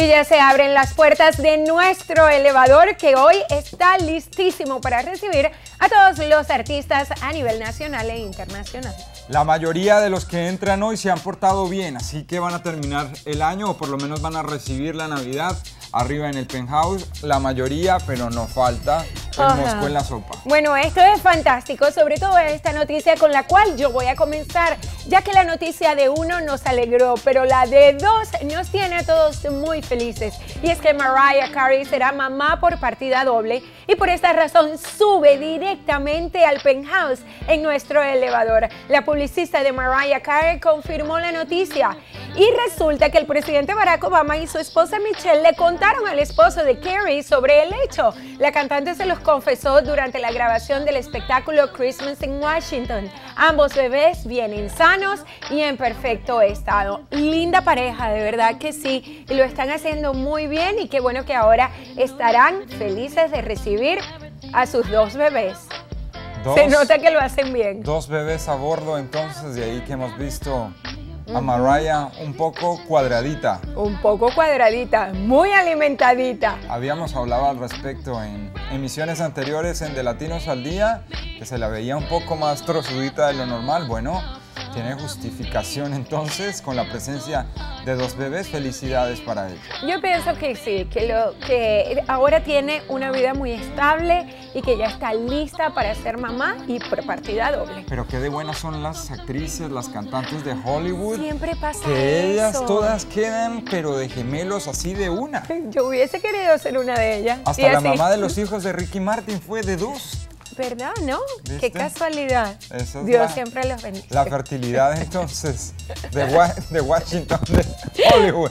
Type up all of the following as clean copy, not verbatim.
Y ya se abren las puertas de nuestro elevador, que hoy está listísimo para recibir a todos los artistas a nivel nacional e internacional. La mayoría de los que entran hoy se han portado bien, así que van a terminar el año o por lo menos van a recibir la Navidad arriba en el penthouse. La mayoría, pero no falta el mosco en la sopa. Bueno, esto es fantástico, sobre todo esta noticia con la cual yo voy a comenzar, ya que la noticia de uno nos alegró, pero la de dos nos tiene a todos muy felices. Y es que Mariah Carey será mamá por partida doble y por esta razón sube directamente al penthouse en nuestro elevador. La publicista de Mariah Carey confirmó la noticia y resulta que el presidente Barack Obama y su esposa Michelle le contaron al esposo de Carey sobre el hecho. La cantante se los confesó durante la grabación del espectáculo Christmas in Washington. Ambos bebés vienen sanos y en perfecto estado. Linda pareja, de verdad que sí, y lo están haciendo muy bien y qué bueno que ahora estarán felices de recibir a sus dos bebés. Se nota que lo hacen bien. Dos bebés a bordo, entonces, de ahí que hemos visto a Mariah un poco cuadradita. Un poco cuadradita, muy alimentadita. Habíamos hablado al respecto en emisiones anteriores en De Latinos al Día, que se la veía un poco más trozudita de lo normal. Bueno, tiene justificación entonces con la presencia de dos bebés. Felicidades para ella. Yo pienso que sí, que ahora tiene una vida muy estable y que ya está lista para ser mamá y por partida doble. Pero qué de buenas son las actrices, las cantantes de Hollywood. Siempre pasa que ellas eso. Todas quedan, pero de gemelos así de una. Yo hubiese querido ser una de ellas. Hasta la mamá de los hijos de Ricky Martin fue de dos. ¿Verdad, no? ¿Viste? Qué casualidad. Esa es Dios siempre los bendice. La fertilidad entonces de Washington, de Hollywood.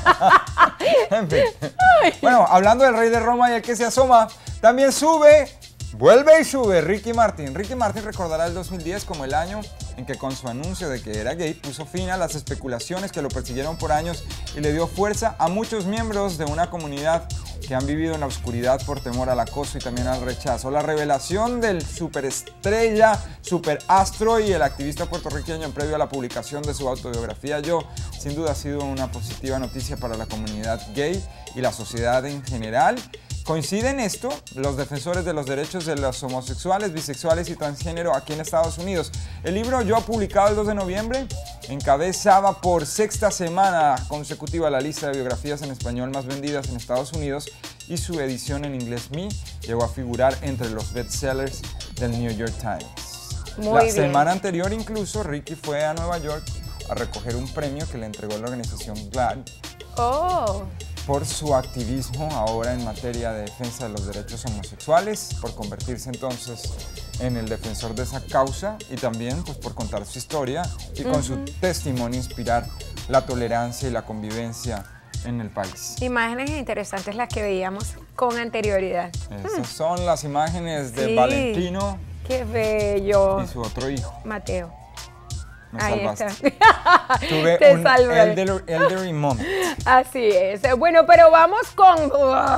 En fin. Bueno, hablando del rey de Roma y el que se asoma, también sube, vuelve y sube Ricky Martin. Ricky Martin recordará el 2010 como el año en que con su anuncio de que era gay puso fin a las especulaciones que lo persiguieron por años y le dio fuerza a muchos miembros de una comunidad que han vivido en la oscuridad por temor al acoso y también al rechazo. La revelación del superestrella, superastro y el activista puertorriqueño previo a la publicación de su autobiografía Yo, sin duda ha sido una positiva noticia para la comunidad gay y la sociedad en general. Coincide en esto los defensores de los derechos de los homosexuales, bisexuales y transgénero aquí en Estados Unidos. El libro Yo, publicado el 2 de noviembre, encabezaba por sexta semana consecutiva la lista de biografías en español más vendidas en Estados Unidos y su edición en inglés Me llegó a figurar entre los bestsellers del New York Times. La semana anterior incluso Ricky fue a Nueva York a recoger un premio que le entregó la organización GLAAD. Por su activismo ahora en materia de defensa de los derechos homosexuales, por convertirse entonces en el defensor de esa causa y también pues, por contar su historia y con su testimonio inspirar la tolerancia y la convivencia en el país. Imágenes interesantes las que veíamos con anterioridad. Estas son las imágenes de Valentino. ¡Qué bello! Y su otro hijo. Mateo. Me ahí salvaste. Está. Tuve Te un salvé. elderly moment. Así es. Bueno, pero vamos con...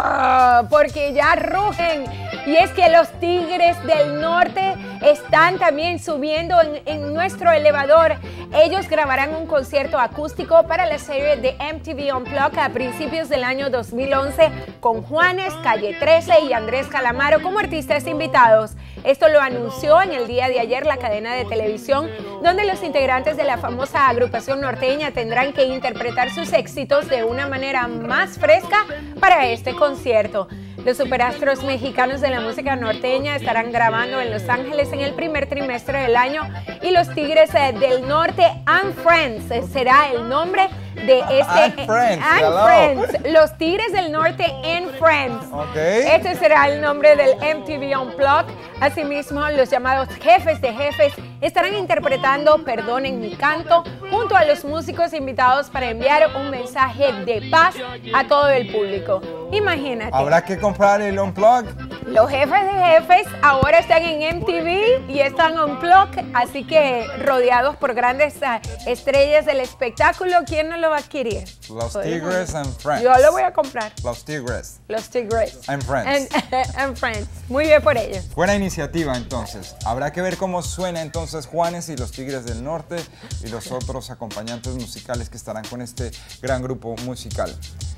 porque ya rugen. Y es que los Tigres del Norte están también subiendo en nuestro elevador. Ellos grabarán un concierto acústico para la serie de MTV Unplugged a principios del año 2011 con Juanes, Calle 13 y Andrés Calamaro como artistas invitados. Esto lo anunció en el día de ayer la cadena de televisión, donde los integrantes de la famosa agrupación norteña tendrán que interpretar sus éxitos de una manera más fresca para este concierto. Los superastros mexicanos de la música norteña estarán grabando en Los Ángeles en el primer trimestre del año y los Tigres del Norte and Friends será el nombre de este Friends. Los Tigres del Norte and Friends. Okay. Este será el nombre del MTV Unplugged. Asimismo, los llamados jefes de jefes estarán interpretando Perdonen mi canto junto a los músicos invitados para enviar un mensaje de paz a todo el público. Imagínate. Habrá que comprar el Unplugged. Los jefes de jefes ahora están en MTV y están Unplugged, así que rodeados por grandes estrellas del espectáculo, ¿quién no lo va a adquirir? Los Tigres and Friends. Yo lo voy a comprar. Los Tigres. Los Tigres. And Friends. And Friends. Muy bien por ellos. Buena iniciativa entonces. Habrá que ver cómo suena entonces Juanes y los Tigres del Norte y los otros acompañantes musicales que estarán con este gran grupo musical.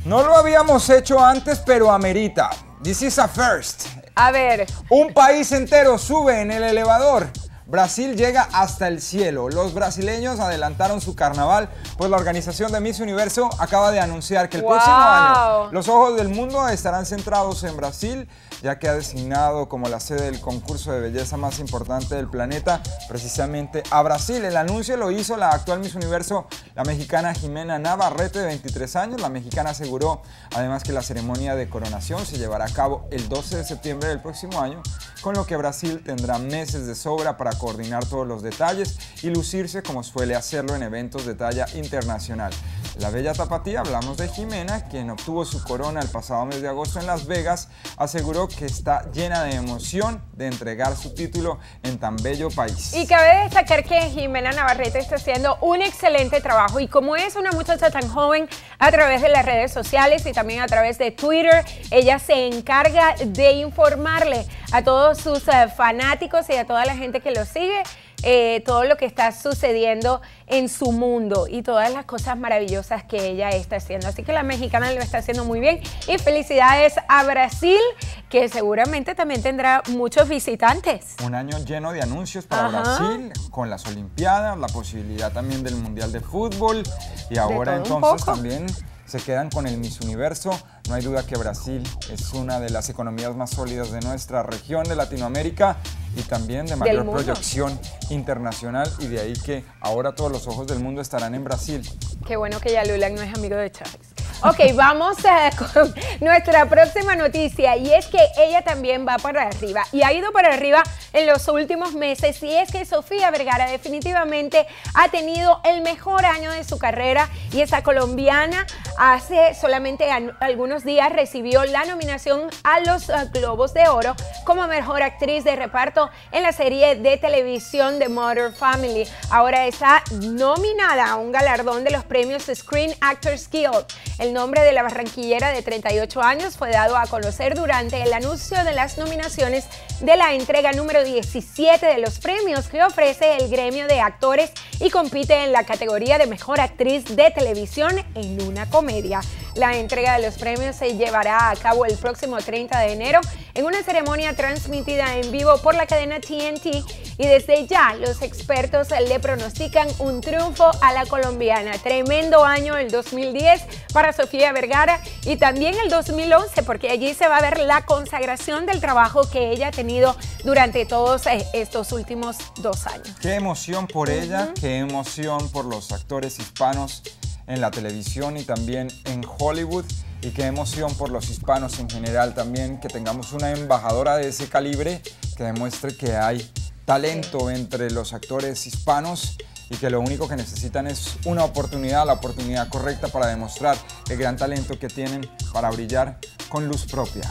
No lo habíamos hecho antes, pero amerita. This is a first. A ver. Un país entero sube en el elevador. Brasil llega hasta el cielo. Los brasileños adelantaron su carnaval, pues la organización de Miss Universo acaba de anunciar que el próximo año los ojos del mundo estarán centrados en Brasil, ya que ha designado como la sede del concurso de belleza más importante del planeta, precisamente a Brasil. El anuncio lo hizo la actual Miss Universo, la mexicana Jimena Navarrete, de 23 años. La mexicana aseguró además que la ceremonia de coronación se llevará a cabo el 12 de septiembre del próximo año, con lo que Brasil tendrá meses de sobra para coordinar todos los detalles y lucirse como suele hacerlo en eventos de talla internacional. La bella tapatía, hablamos de Jimena, quien obtuvo su corona el pasado mes de agosto en Las Vegas, aseguró que está llena de emoción de entregar su título en tan bello país. Y cabe destacar que Jimena Navarrete está haciendo un excelente trabajo, y como es una muchacha tan joven, a través de las redes sociales y también a través de Twitter, ella se encarga de informarle a todos sus fanáticos y a toda la gente que lo sigue todo lo que está sucediendo en su mundo y todas las cosas maravillosas que ella está haciendo. Así que la mexicana lo está haciendo muy bien, y felicidades a Brasil, que seguramente también tendrá muchos visitantes. Un año lleno de anuncios para Brasil, con las Olimpiadas, la posibilidad también del Mundial de Fútbol, y ahora entonces también se quedan con el Miss Universo. No hay duda que Brasil es una de las economías más sólidas de nuestra región, de Latinoamérica, y también de mayor proyección internacional, y de ahí que ahora todos los ojos del mundo estarán en Brasil. Qué bueno que ya Lula no es amigo de Chávez. Ok, vamos con nuestra próxima noticia, y es que ella también va para arriba y ha ido para arriba en los últimos meses, y es que Sofía Vergara definitivamente ha tenido el mejor año de su carrera, y esta colombiana hace solamente algunos días recibió la nominación a los Globos de Oro como mejor actriz de reparto en la serie de televisión de Modern Family. Ahora está nominada a un galardón de los premios Screen Actors Guild. El nombre de la barranquillera de 38 años fue dado a conocer durante el anuncio de las nominaciones de la entrega número 17 de los premios que ofrece el gremio de actores, y compite en la categoría de mejor actriz de televisión en una comedia. La entrega de los premios se llevará a cabo el próximo 30 de enero en una ceremonia transmitida en vivo por la cadena TNT, y desde ya los expertos le pronostican un triunfo a la colombiana. Tremendo año el 2010 para Sofía Vergara, y también el 2011, porque allí se va a ver la consagración del trabajo que ella ha tenido durante todos estos últimos 2 años. Qué emoción por ella, qué emoción por los actores hispanos en la televisión y también en Hollywood, y qué emoción por los hispanos en general también, que tengamos una embajadora de ese calibre que demuestre que hay talento entre los actores hispanos, y que lo único que necesitan es una oportunidad, la oportunidad correcta para demostrar el gran talento que tienen para brillar con luz propia.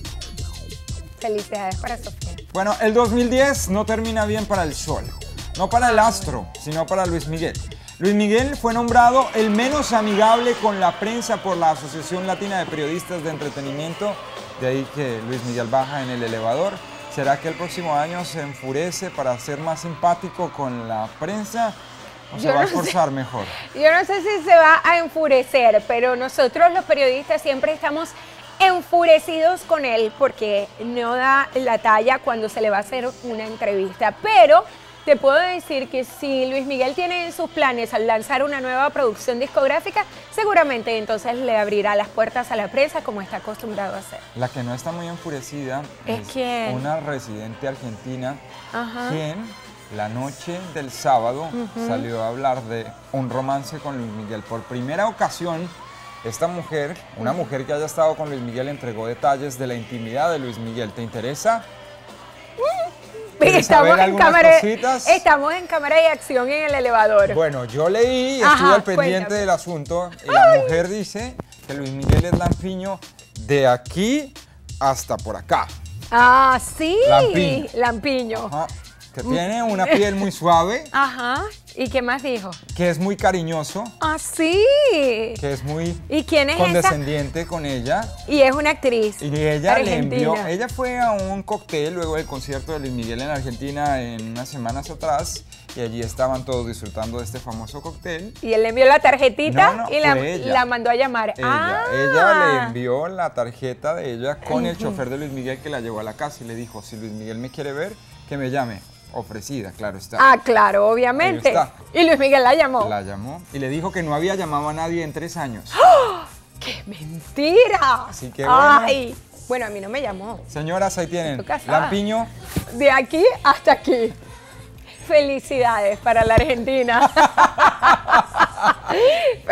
Felicidades para Sofía. Bueno, el 2010 no termina bien para el Sol, no para el astro, sino para Luis Miguel. Luis Miguel fue nombrado el menos amigable con la prensa por la Asociación Latina de Periodistas de Entretenimiento, de ahí que Luis Miguel baja en el elevador. ¿Será que el próximo año se enfurece para ser más simpático con la prensa, o se va a esforzar mejor? Yo no sé si se va a enfurecer, pero nosotros los periodistas siempre estamos enfurecidos con él porque no da la talla cuando se le va a hacer una entrevista. Pero te puedo decir que si Luis Miguel tiene en sus planes al lanzar una nueva producción discográfica, seguramente entonces le abrirá las puertas a la prensa como está acostumbrado a hacer. La que no está muy enfurecida es una residente argentina, quien la noche del sábado salió a hablar de un romance con Luis Miguel. Por primera ocasión, esta mujer, una mujer que haya estado con Luis Miguel, entregó detalles de la intimidad de Luis Miguel. ¿Te interesa? Estamos en cámara de acción en el elevador. Bueno, yo leí y estuve al pendiente del asunto, y la mujer dice que Luis Miguel es lampiño de aquí hasta por acá. Ah, sí. Lampiño. Lampiño. Ajá. Que tiene una piel muy suave. Ajá. ¿Y qué más dijo? Que es muy cariñoso. Ah, sí. Que es muy condescendiente con ella. Y es una actriz. Y ella le envió, ella fue a un cóctel luego del concierto de Luis Miguel en Argentina en unas semanas atrás, y allí estaban todos disfrutando de este famoso cóctel. Y él le envió la tarjetita No, y la mandó a llamar. Ella le envió la tarjeta de ella con el chofer de Luis Miguel que la llevó a la casa y le dijo, si Luis Miguel me quiere ver, que me llame. Ofrecida, claro está. Ah, claro, obviamente. Ahí está. Y Luis Miguel la llamó. La llamó y le dijo que no había llamado a nadie en 3 años. ¡Oh! ¡Qué mentira! Así que bueno. Ay, bueno, a mí no me llamó. Señoras, ahí tienen. Estoy casada. Lampiño. De aquí hasta aquí. Felicidades para la Argentina.